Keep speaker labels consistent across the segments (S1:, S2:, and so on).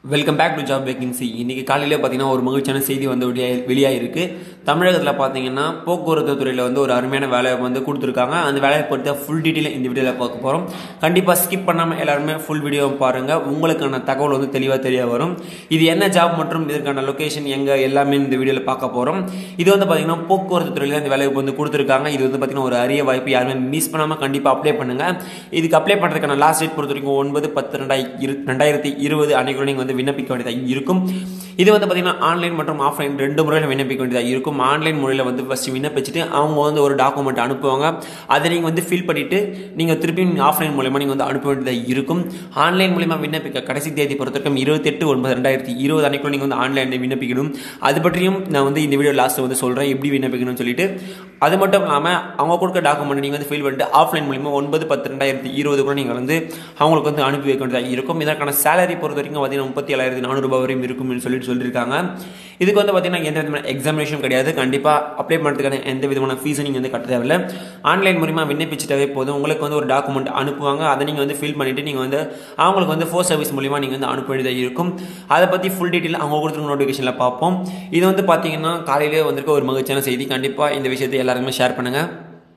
S1: Welcome back to job vacancy. இன்றைக்கி காலையில் பார்த்தீங்கன்னா ஒரு மகிழ்ச்சியான செய்தி வந்து வெளியாகிருக்கு. தமிழகத்தில் பார்த்தீங்கன்னா போக்குவரத்து துறையில் வந்து ஒரு அருமையான வேலையை வந்து கொடுத்துருக்காங்க. அந்த வேலையை பொறுத்த ஃபுல் டீட்டெயில் இந்த வீடியோவில் பார்க்க போகிறோம். கண்டிப்பாக ஸ்கிப் பண்ணாமல் எல்லாருமே ஃபுல் வீடியோ பாருங்கள். உங்களுக்கான தகவல் வந்து தெளிவாக வரும். இது என்ன ஜாப் மற்றும் இதற்கான லொக்கேஷன் எங்கே எல்லாமே இந்த வீடியோவில் பார்க்க போகிறோம். இது வந்து பார்த்தீங்கன்னா போக்குவரத்து துறையில் இந்த வேலையை வந்து கொடுத்துருக்காங்க. இது வந்து பார்த்தீங்கன்னா ஒரு அரிய வாய்ப்பு. யாருமே மிஸ் பண்ணாமல் கண்டிப்பாக அப்ளை பண்ணுங்கள். இதுக்கு அப்ளை பண்ணுறதுக்கான லாஸ்ட் டேட் பொறுத்த வரைக்கும் 9/10/2020 அன்னைக்குள்ள நீங்கள் வந்து விண்ணப்பிக்க வேண்டியதாக இருக்கும். இது வந்து பார்த்தீங்கன்னா ஆன்லைன் மற்றும் ஆஃப்லைன் ரெண்டு முறையில் விண்ணப்பிக்க வேண்டியதாக இருக்கும். ஆன்லைன் முறையில் வந்து ஃபஸ்ட்டு விண்ணப்பிச்சுட்டு அவங்க வந்து ஒரு டாக்குமெண்ட் அனுப்புவாங்க. அதை நீங்கள் வந்து ஃபில் பண்ணிவிட்டு நீங்கள் திருப்பியும் ஆஃப்லைன் மூலமாக நீங்கள் வந்து அனுப்ப வேண்டியதாக இருக்கும். ஆன்லைன் மூலமாக விண்ணப்பிக்க கடைசி தேதி பொறுத்தவரைக்கும் 28/9/2020 அன்னைக்குள்ள நீங்கள் வந்து ஆன்லைனில் விண்ணப்பிக்கணும். அது பற்றியும் நான் வந்து இந்த வீடியோ லாஸ்ட்டில் வந்து சொல்கிறேன் எப்படி விண்ணப்பிக்கணும்னு சொல்லிட்டு. அது மட்டும் இல்லாமல் அவங்க கொடுக்க டாக்குமெண்ட் நீங்கள் வந்து ஃபில் பண்ணிட்டு ஆஃப்லைன் மூலமாக 9/10/2020 கூட நீங்கள் வந்து அவங்களுக்கு வந்து அனுப்பி வைக்க வேண்டியதாக இருக்கும். இதற்கான சேலரி பொறுத்த வரைக்கும் பார்த்தீங்கன்னா 37,400 வரையும் இருக்கும்னு சொல்லியிருக்காங்க. இதுக்கு வந்து பார்த்தீங்கன்னா எந்த விதமான எக்ஸாமினேஷன் கிடையாது. கண்டிப்பாக அப்ளை பண்ணுறதுக்கான எந்த விதமான ஃபீஸும் நீங்கள் வந்து கட்ட தேவையில்லை. ஆன்லைன் மூலமாக விண்ணப்பிச்சிட்டாவே போதும். உங்களுக்கு வந்து ஒரு டாக்குமெண்ட் அனுப்புவாங்க. அதை நீங்கள் வந்து ஃபில் பண்ணிவிட்டு நீங்கள் வந்து அவங்களுக்கு வந்து ஃபோர் சர்வீஸ் மூலிமா நீங்கள் வந்து அனுப்ப வேண்டியதாக இருக்கும். அதை பற்றி ஃபுல் டீட்டெயில் அவங்க கொடுத்துருக்க நோட்டிஃபிகேஷனில் பார்ப்போம். இது வந்து பார்த்தீங்கன்னா காலையிலே வந்திருக்க ஒரு மகிழ்ச்சியான செய்தி. கண்டிப்பாக இந்த விஷயத்தை எல்லாருமே ஷேர் பண்ணுங்கள்.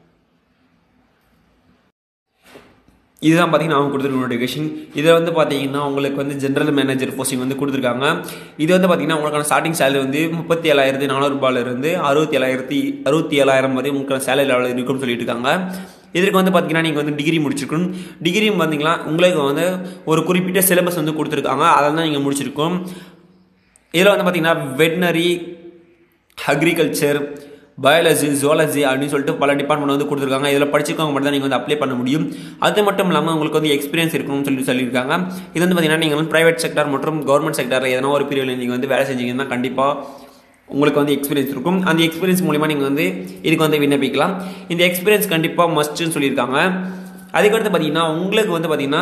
S1: இதுதான் பார்த்தீங்கன்னா அவங்க கொடுத்துருக்க நோட்டிஃபிகேஷன். இதில் வந்து பார்த்தீங்கன்னா உங்களுக்கு வந்து ஜென்ரல் மேனேஜர் போஸ்டிங் வந்து கொடுத்துருக்காங்க. இது வந்து பார்த்தீங்கன்னா உங்களுக்கான ஸ்டார்டிங் சேலரி வந்து 37,400 67,000 வரை உங்களுக்கான சேலரி லெவலில் இருக்குன்னு சொல்லிட்டு இருக்காங்க. இதற்கு வந்து பார்த்தீங்கன்னா நீங்கள் வந்து டிகிரி முடிச்சிருக்கணும். டிகிரி பார்த்தீங்கன்னா உங்களுக்கு வந்து ஒரு குறிப்பிட்ட சிலபஸ் வந்து கொடுத்துருக்காங்க. அதெல்லாம் தான் நீங்கள் முடிச்சிருக்கோம். இதில் வந்து பார்த்தீங்கன்னா வெட்னரி, அக்ரிகல்ச்சர், பயாலஜி, ஜுவாலஜி அப்படின்னு சொல்லிட்டு பல டிபார்ட்மெண்ட் வந்து கொடுத்துருக்காங்க. இதில் படிச்சிருக்கவங்க மட்டும் தான் நீங்கள் வந்து அப்ளை பண்ண முடியும். அது மட்டும் இல்லாமல் உங்களுக்கு வந்து எக்ஸ்பீரியன்ஸ் இருக்கணும்னு சொல்லியிருக்காங்க. இது வந்து பார்த்தீங்கன்னா நீங்கள் வந்து பிரைவேட் செக்டர் மற்றும் கவர்மெண்ட் செக்டரில் எதனா ஒரு பீரியடில் நீங்கள் வந்து வேலை செஞ்சீங்கன்னா கண்டிப்பாக உங்களுக்கு வந்து எக்ஸ்பீரியன்ஸ் இருக்கும். அந்த எக்ஸ்பீரியன்ஸ் மூலிமா நீங்கள் வந்து இதுக்கு வந்து விண்ணப்பிக்கலாம். இந்த எக்ஸ்பீரியன்ஸ் கண்டிப்பாக மஸ்ட்னு சொல்லியிருக்காங்க. அதுக்கடுத்து பார்த்தீங்கன்னா உங்களுக்கு வந்து பார்த்தீங்கன்னா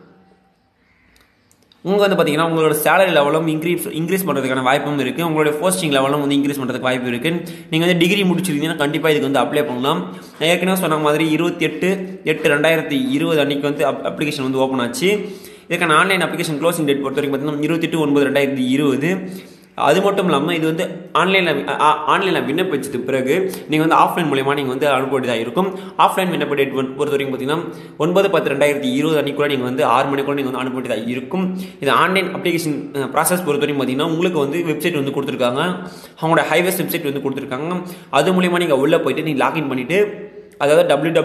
S1: உங்களோட சேலரி லெவலும் இன்க்ரீஸ் பண்ணுறதுக்கான வாய்ப்பும் இருக்குது. உங்களுடைய போஸ்டிங் லெவலும் வந்து இன்க்ரீஸ் பண்ணுறதுக்கு வாய்ப்பு இருக்குது. நீங்கள் வந்து டிகிரி முடிச்சிருந்தீங்கன்னா கண்டிப்பாக இதுக்கு வந்து அப்ளை பண்ணலாம். நான் ஏற்கனவே சொன்ன மாதிரி 28/8/2020 அன்றைக்கி வந்து அப்ளிகேஷன் வந்து ஓப்பன் ஆச்சு. இதுக்கான ஆன்லைன் அப்ளிகேஷன் க்ளோசிங் டேட் பொறுத்த வரைக்கும் பார்த்தீங்கன்னா 28/9/2020. அது மட்டும் இல்லாமல் இது வந்து ஆன்லைனில் விண்ணப்பிச்சது பிறகு நீங்கள் வந்து ஆஃப்லைன் மூலமா நீங்கள் வந்து அனுப்ப வேண்டியதாக இருக்கும். ஆஃப்லைன் விண்ணப்ப டேட் பொறுத்த வரைக்கும் பார்த்தீங்கன்னா 9/10/2020 அன்றைக்குள்ள நீங்கள் வந்து 6 மணிக்குள்ள நீங்கள் வந்து அனுப்ப வேண்டியதாக இருக்கும். இது ஆன்லைன் அப்ளிகேஷன் ப்ராசஸ் பொறுத்த வரைக்கும் பார்த்தீங்கன்னா உங்களுக்கு வந்து வெப்சைட் வந்து கொடுத்துருக்காங்க. அவங்களோட ஹைவேஸ் வெப்சைட் வந்து கொடுத்துருக்காங்க. அது மூலிமா நீங்கள் உள்ளே போயிட்டு நீங்கள் லாகின் பண்ணிவிட்டு அதாவது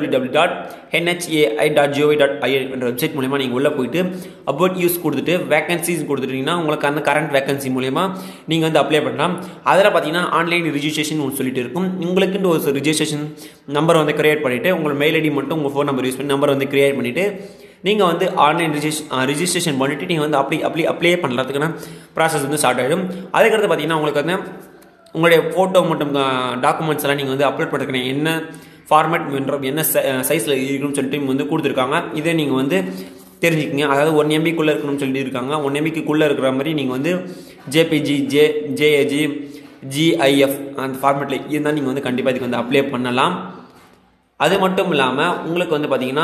S1: www.nha.gov.in என்ற வெப்சைட் மூலமா நீங்கள் உள்ளே போயிட்டு அபவுட் யூஸ் கொடுத்துட்டு வேகன்சிஸ் கொடுத்துட்டீங்கன்னா உங்களுக்கு அந்த கரண்ட் வேகன்சி மூலமா நீங்கள் வந்து அப்ளை பண்ணலாம். அதில் பார்த்தீங்கன்னா ஆன்லைன் ரிஜிஸ்ட்ரேஷன் ஒன்று சொல்லிட்டு இருக்கும். உங்களுக்குன்னு ஒரு ரிஜிஸ்ட்ரேஷன் நம்பர் வந்து கிரியேட் பண்ணிவிட்டு உங்கள் மெயில் ஐடி மட்டும் உங்கள் ஃபோன் நம்பர் யூஸ் பண்ணி நம்பர் வந்து கிரியேட் பண்ணிவிட்டு நீங்கள் வந்து ஆன்லைன் ரிஜிஸ்ட்ரேஷன் பண்ணிவிட்டு நீங்கள் வந்து அப்ளை பண்ணுறதுக்கான ப்ராசஸ் வந்து ஸ்டார்ட் ஆகிடும். அதுக்கடுத்து பார்த்தீங்கன்னா உங்களுக்கு வந்து உங்களுடைய ஃபோட்டோ மற்றும் டாக்குமெண்ட்ஸ் எல்லாம் நீங்கள் வந்து அப்லோட் பண்ணுறதுக்கு என்ன ஃபார்மேட் மற்றும் என்ன சைஸில் இருக்கணும்னு சொல்லிட்டு வந்து கொடுத்துருக்காங்க. இதே நீங்கள் வந்து தெரிஞ்சுக்கிங்க. அதாவது 1 MB இருக்கணும்னு சொல்லியிருக்காங்க. 1 MB இருக்கிற மாதிரி நீங்கள் வந்து ஜேபிஜி, ஜேஏஜி, GIF அந்த ஃபார்மேட்டில் இருந்தால் நீங்கள் வந்து கண்டிப்பாக இதுக்கு வந்து அப்ளை பண்ணலாம். அது மட்டும் இல்லாமல் உங்களுக்கு வந்து பார்த்தீங்கன்னா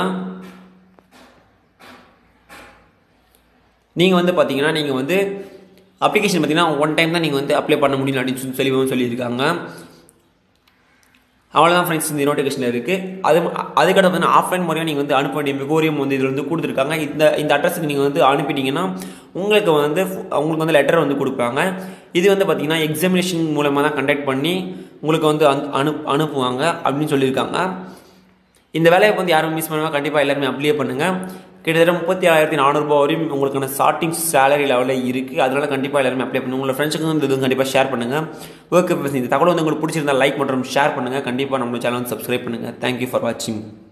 S1: நீங்கள் வந்து அப்ளிகேஷன் பார்த்தீங்கன்னா ஒன் டைம் தான் நீங்கள் வந்து அப்ளை பண்ண முடியும் அப்படின்னு சொல்லியிருக்காங்க. அவ்வளோதான் ஃப்ரெண்ட்ஸ், இந்த நோட்டிஃபிகேஷன் இருக்குது. அதுக்கடுத்து வந்து ஆஃப்லைன் முறையாக நீங்கள் வந்து அனுப்ப வேண்டிய மிகோரியம் வந்து இதில் வந்து கொடுத்துருக்காங்க. இந்த அட்ரஸுக்கு நீங்கள் வந்து அனுப்பிட்டீங்கன்னா உங்களுக்கு வந்து லெட்டர் வந்து கொடுப்பாங்க. இது வந்து பார்த்தீங்கன்னா எக்ஸாமினேஷன் மூலமாக தான் கண்டக்ட் பண்ணி உங்களுக்கு வந்து அனுப்புவாங்க அப்படின்னு சொல்லியிருக்காங்க. இந்த வேலையை வந்து யாரும் மிஸ் பண்ணுவாங்க. கண்டிப்பாக எல்லாருமே அப்ளை பண்ணுங்கள். கிட்டத்தட்ட 37,400 வரையும் உங்களுக்கான ஸ்டார்டிங் சேலரி லெவலில் இருக்குது. அதனால் கண்டிப்பாக எல்லாருமே அப்ளை பண்ணுங்கள். உங்களோட ஃப்ரெண்ட்ஸுக்கு வந்து இதுவும் கண்டிப்பாக ஷேர் பண்ணுங்கள். ஓகே, இந்த தகவல் வந்து உங்களுக்கு பிடிச்சிருந்தா லைக் மற்றும் ஷேர் பண்ணுங்கள். கண்டிப்பாக நம்ம சேனல் வந்து சப்ஸ்கிரைப் பண்ணுங்கள். தேங்க்யூ ஃபார் வாட்சிங்.